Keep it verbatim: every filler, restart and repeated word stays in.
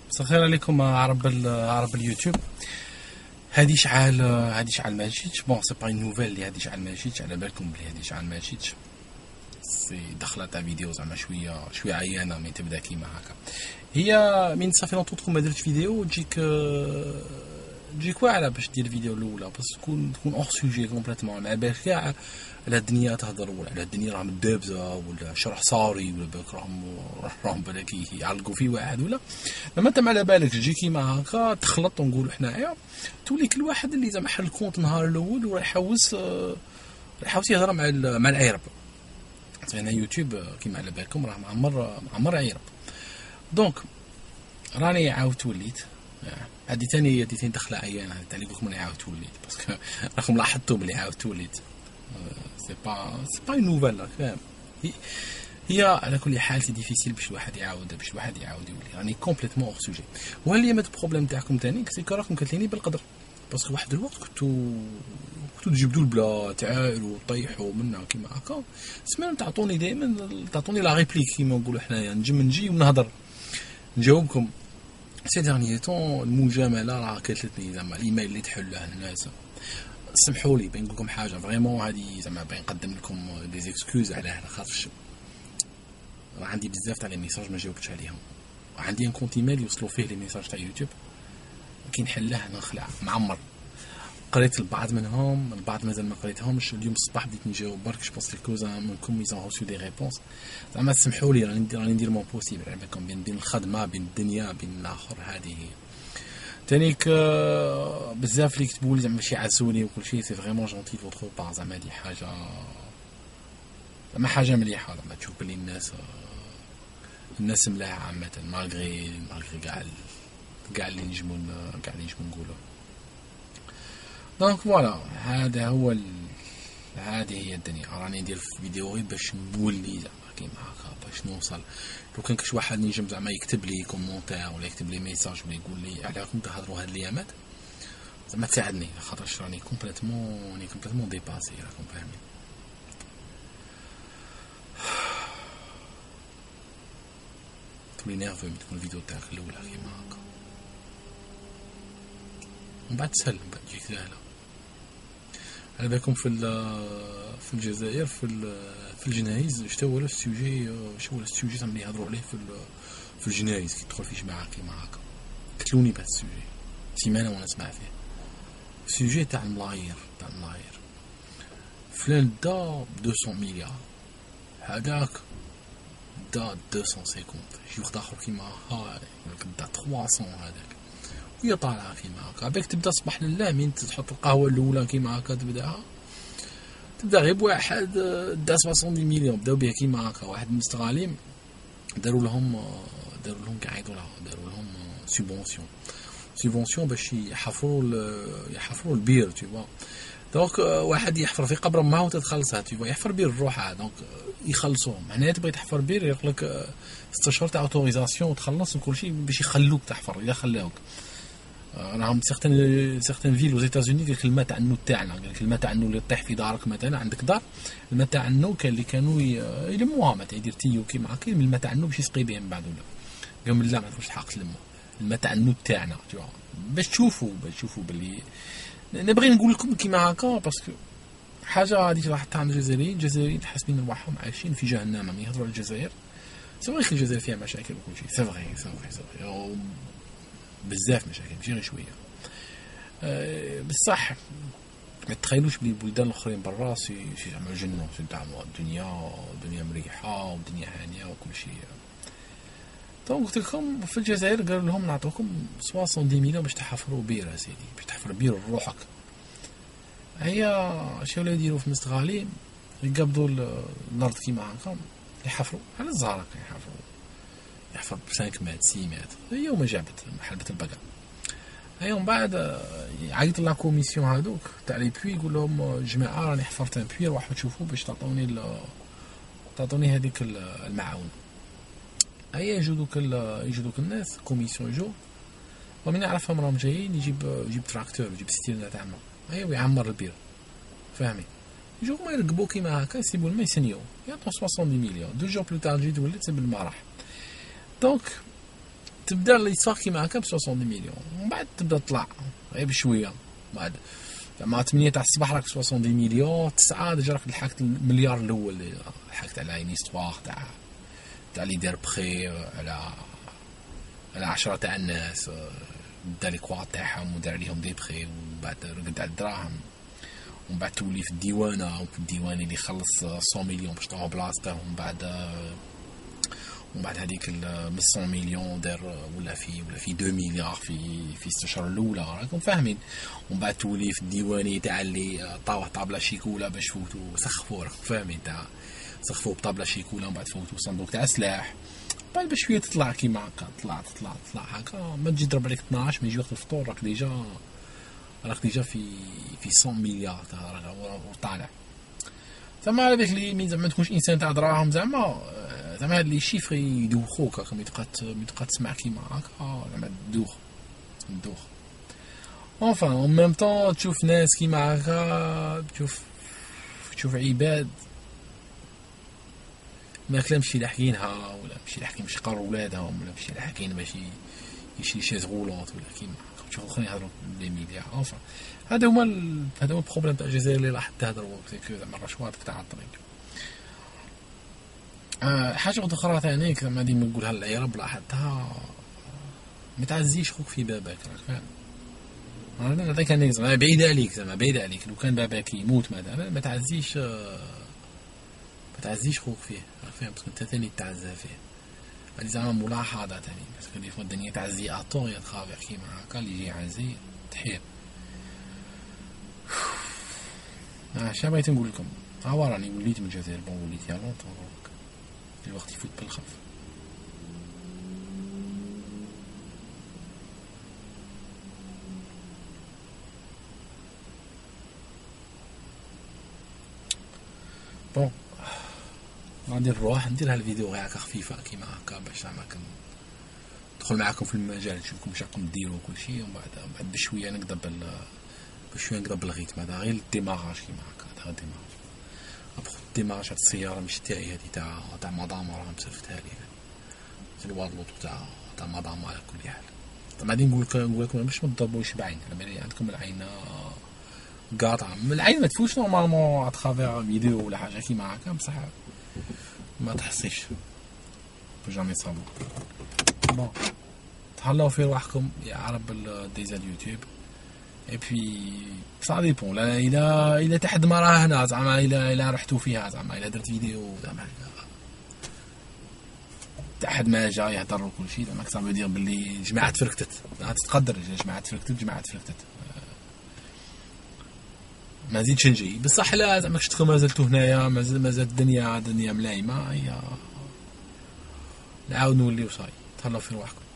مساء الخير عليكم عرب عرب اليوتيوب. هادي شعال هادي شعال ما جيتش بون سي با نوفيل اللي هادي شعال ما جيتش، على بالكم بلي هادي شعال ما جيتش. سي دخله تاع فيديو زعما شويه شويه عيانه مي تبدا كيما هكا. هي من صافي لونطو تكون ما درت فيديو تجيك تجيك واعره باش دير الفيديو الاولى، بس تكون تكون اور سوجي كومبليتوم، ما بالك كاع على الدنيا تهضر ولا على الدنيا راهم دابزه ولا شرح صاري ولا بالك راهم راهم بالك يعلقوا في واحد ولا لما انت ما على بالك تجي كيما هكا تخلط ونقولوا حنايا تولي كل واحد اللي زعما حل الكونت نهار الاول وراح يحوس راح يحوس يهضر مع مع العيرب. انا يوتيوب كيما على بالكم راه معمر معمر عيرب، دونك راني عاودت وليت هادي ثاني هادي ثاني دخله عيانه هادي تاع اللي قلت لكم راني عاودت وليت، باسكو راكم لاحظتوا بلي عاودت وليت سي با سي با نوفيل فاهم. هي على كل حال سي ديفيسيل باش الواحد يعاود باش الواحد يعاود يولي راني كومبليتمون اور سوجي. وهل هي البروبليم تاعكم ثاني سي راكم كتليني بالقدر، باسكو واحد الوقت كنتو كنتو تجبدوا البلا تعالوا وطيحوا منا كيما هكا، سمعوا تعطوني دائما تعطوني لا ريبليك كيما نقولوا حنايا، نجي نجي ونهضر نجاوبكم. سي ديرنيي طون المجامله راه كتلتني زعما الايميل اللي تحلوه الناس. سمحوا لي بين نقول لكم حاجه فريمون هذه زعما بين نقدم لكم دي زيكسكوز على هذا، خاطرش راه عندي بزاف تاع لي ميساج ما جاوبتش عليهم، وعندي ان كونت ايميل يوصلوا فيه لي ميساج تاع يوتيوب كي نحلاه نخلع معمر. قريت البعض منهم، البعض مازال ما قريتهمش. اليوم الصباح بديت نجاوب برك جو بونس كوزا منكم ميزون روسو دي ريبونس. زعما سمحوا لي راني ندير راني ندير مون بوسيبل عليكم بين بين الخدمه بين الدنيا بين الاخر. هذه هي تانيك بزاف اللي كتبوا لي زعما شي عسوني وكل شيء، سي فريمون جونتي فوتر بار. زعما هادي حاجه زعما حاجه مليحه زعما تشوف بلي الناس الناس ملاحه عامه مالغري مالغري كاع كاع اللي نجمو كاع اللي نجمو نقولوا. دونك فوالا هذا هو ال... هذه هي الدنيا. راني ندير في فيديو غير باش نولي زعما كيما هكا باش نوصل. لو كان كاش واحد ينجم زعما يكتب لي كومونتير ولا يكتب لي ميساج ولا يقول لي على راكم تهضروا هاد الايامات زعما تساعدني، خاطرش راني كومبليتمون راني كومبليتمون ديباسي راكم فاهمين. تولي نيرفو من تكون الفيديو تاعك الاولى كيما هكا، ومن بعد تسهل من بعد تجيك سهله. على بالكم في في الجزائر في في الجنايز شتا هو السوجي شو هو السوجي زعما يهضروا عليه في في الجنايز كي تدخل فيه جماعه كيما هكا. قتلوني بهذا السوجي سيمانه وانا نسمع فيه السوجي تاع الملاير تاع الملاير. فلان دا مئتين مليار هذاك دا مئتين وخمسين شي واحد اخر كيما ها دا ثلاثمية هذاك وهي طالعه كيما هكا. باك تبدا صباح لله من تحط القهوه الاولى كيما هكا تبداها تبدا غير بواحد دا سبعين مليون بداو به كيما هكا. واحد المستغالين داروا لهم داروا لهم كاع لها داروا لهم سوبونسيون سوبونسيون باش يحفروا يحفروا البير تي فوا. دونك واحد يحفر في قبر ما هو تتخلصها تي فوا يحفر بير الروحه. دونك يخلصوهم معناها تبغي تحفر بير يقلك ستة شهور تاع اوتوريزاسيون وتخلص وكل شيء باش يخلوك تحفر. الا خلاوك راهم سيغتان سيغتان فيل وزي ايتازوني قالك الماء تاع النو تاعنا، قالك الماء تاع النو اللي طيح في دارك مثلا عندك دار الماء تاع النو كان اللي كانوا يلموها مثلا يدير تيو كيما هكا من الماء تاع النو باش يسقي به من بعد. ولا قالوا لا ما تروحش تحق تلمو الماء تاع النو تاعنا باش تشوفوا باش تشوفوا باللي نبغي نقول لكم كيما هكا. باسكو حاجه هذيك راح تاع الجزائريين الجزائريين حاسبين رواحهم عايشين في جهنم. ملي يهضروا على الجزائر سي فري الجزائر فيها مشاكل وكل شيء، سي فري سي فري سي فري بزاف مشاكل ماشي غير شويه. أه بصح ما تخيلوش بلي البلدان الاخرين برا سي شي زعما جنة سي تاع الدنيا الدنيا مريحه والدنيا هانيه وكل شيء. دونك قلت لكم في الجزائر قالوا لهم نعطوكم سبعين مليون باش تحفروا بير اسيدي باش تحفر بير لروحك. هي شنو ولاو يديروا في مستغالين يقبضوا الارض كيما هكا يحفروا على الزهره يحفروا يحفر ب خمسة متر ستة متر. هي وما جابت حلبة البقر. هي ومن بعد يعيط لا كوميسيون هذوك تاع لي بوي يقول لهم جماعه راني حفرت ان بوي روحوا تشوفوا باش تعطوني تعطوني هذيك المعاونه. هيا يجوا دوك يجوا دوك الناس كوميسيون يجوا ومن يعرفهم راهم جايين يجيب يجيب تراكتور يجيب ستيرنا تاع الماء هيا ويعمر البير فاهمين. يجوا ما يركبوا كيما هكا يسيبوا الماء يسنيو يعطوا سبعين مليون. دو جور بلو تار جيت ولات بالمراح. دونك تبدا ليستوار كيما هكا ب ستين مليون، ومن بعد تبدا تطلع غير بشويه. بعد زعما ثمانية تاع الصباح راك ستين مليون، تسعة ديجا راك لحقت المليار الاول اللي لحقت على اين استوار تاع تاع اللي دار بخي على على عشرة تاع الناس، دا لي كوا تاعهم ودار عليهم دي بخي، ومن بعد رقد على الدراهم، ومن بعد تولي في الديوانه، وفي الديواني اللي خلص مية مليون باش طلعوا بلاصته، ومن بعد ومن بعد هذيك من مية مليون دار ولا في ولا في اثنين مليار في في ست اشهر الاولى، راكم فاهمين. ومن بعد تولي في الديواني تاع اللي طاوح طابله شيكولا باش فوتوا سخفوا، راكم فاهمين، تاع سخفوا بطابله شيكولا، ومن بعد فوتوا صندوق تاع سلاح، بعد بشويه تطلع كيما هكا، تطلع تطلع تطلع هكا، ما تجي تضرب عليك اثناش، ما يجي وقت الفطور راك ديجا راك ديجا في في مية مليار تاع وطالع. زعما على بالك لي مين زعما تكونش انسان تاع دراهم، زعما زعما هاد لي شيفر يدوخوك، راك ملي تبقى ملي تبقى تسمع كيما هكا زعما تدوخ تدوخ. اونفان اون ميم طون تشوف ناس كيما هكا، تشوف تشوف عباد ما كلامش لاحقينها، ولا ماشي لاحقين باش يقروا ولادهم، ولا ماشي لاحقين باش يشري شيز غولونط، ولا كيما تشوف الاخرين يهضروا لي ميديا. اونفان هذا هما ال... هذا هو البروبليم تاع الجزائر اللي راح تهضروا كو زعما الرشوات تاع الطريق. آه حاجه اخرى ثاني كما ديما نقولها للعيال لاحظتها، ما تعزيش خوك في باباك، راك فاهم. انا نعطيك انا زعما بعيد عليك، زعما بعيد عليك، لو كان باباك يموت مثلا ما تعزيش ما تعزيش خوك فيه، راك فاهم، باسكو انت ثاني تعزى فيه. هذه زعما ملاحظه ثاني، باسكو دي فوا الدنيا تعزي اطون يا تخافير كيما هكا اللي يجي يعزي تحير. اه شنو بغيت نقول لكم، ها هو راني وليت من الجزائر، بون وليت يا لونطون، الوقت يفوت بالخف. بون غادي نروح ندير هالفيديو غير هكا خفيفه كيما هكا باش زعما ندخل معاكم في المجال، نشوفكم واش راكم ديروا كل شيء، ومن بعد بعد بشويه نقدر بال بشويه نقدر بالغيتم هذا، غير الديماراج كيما هكا، هذا الديماراج ابخ الديماراج. هاد السياره مش تاعي، هذه تاع تاع مدام راه مسفتها لي في الوارلوط تاع تاع مدام. على كل حال زعما غادي نقول نقول لكم باش ما تضربوش بعين، لما عندكم العين قاطعه، من العين ما تفوتش نورمالمون اترافير فيديو ولا حاجه كيما هكا، بصح ما تحسيش جامي صابو. بون تهلاو في رواحكم يا عرب ديزاد يوتيوب، اي بي سا ديبون، لا الا الا تحد ما راه هنا زعما الا الا رحتو فيها، زعما الا درت فيديو زعما تحد ما جا يهضر وكل شيء، زعما كتر يدير باللي جماعه تفركتت، تقدر جماعه تفركتت جماعه تفركتت، ما زيدش نجي بصح. لا زعما شفتكم مازلتو هنايا، مازال مازال الدنيا الدنيا ملايمه، هي نعاود نوليو صاي. تهلاو في رواحكم.